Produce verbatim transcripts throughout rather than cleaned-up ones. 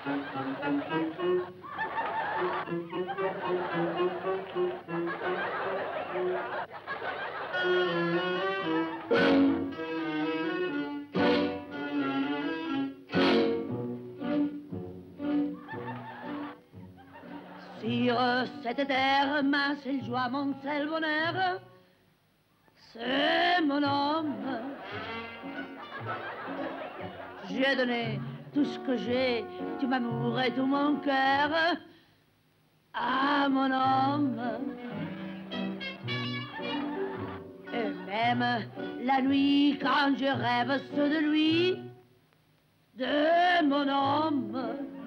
Sur cette terre, ma seule joie, mon seul bonheur, c'est mon homme. J'ai donné tout ce que j'ai, tout mon amour et tout mon cœur à mon homme. Et même la nuit, quand je rêve, c'est de lui, de mon homme.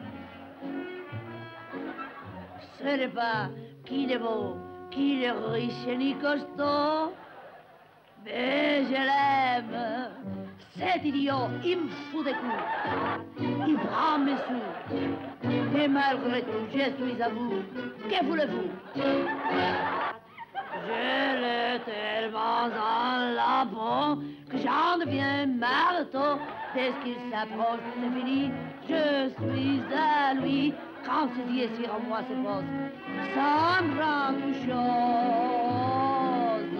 Ce n'est pas qu'il est beau, qu'il est riche ni costaud, mais je l'aime. Cet idiot, il me fout des coups, il prend mes sous, et malgré tout, je suis à vous. Que voulez-vous? Je l'ai tellement dans la peau que j'en deviens marteau. Dès qu'il s'approche, c'est fini, je suis à lui. Quand ses yeux sur moi se posent, ça me rend une chose.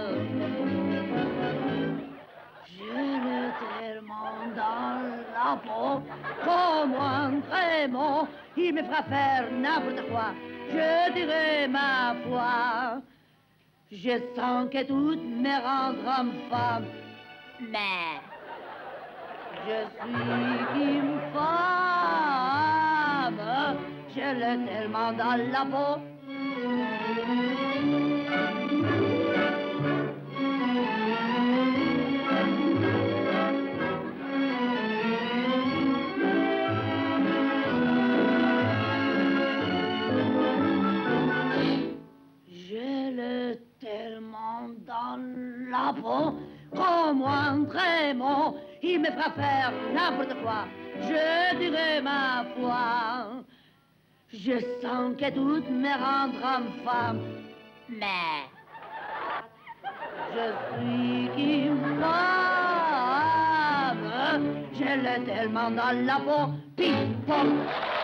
Je l'ai tellement dans la peau, comme un trémot, il me fera faire n'importe quoi, je dirai ma foi. Je sens que tout me rendra femme, mais je suis une femme, je l'ai tellement dans la peau. Je l'ai tellement dans la peau, comme un trémot, il me fera faire n'importe quoi, je dirai ma foi. Je sens que tout me rendra femme, mais je suis une femme, je l'ai tellement dans la peau, pif, pom.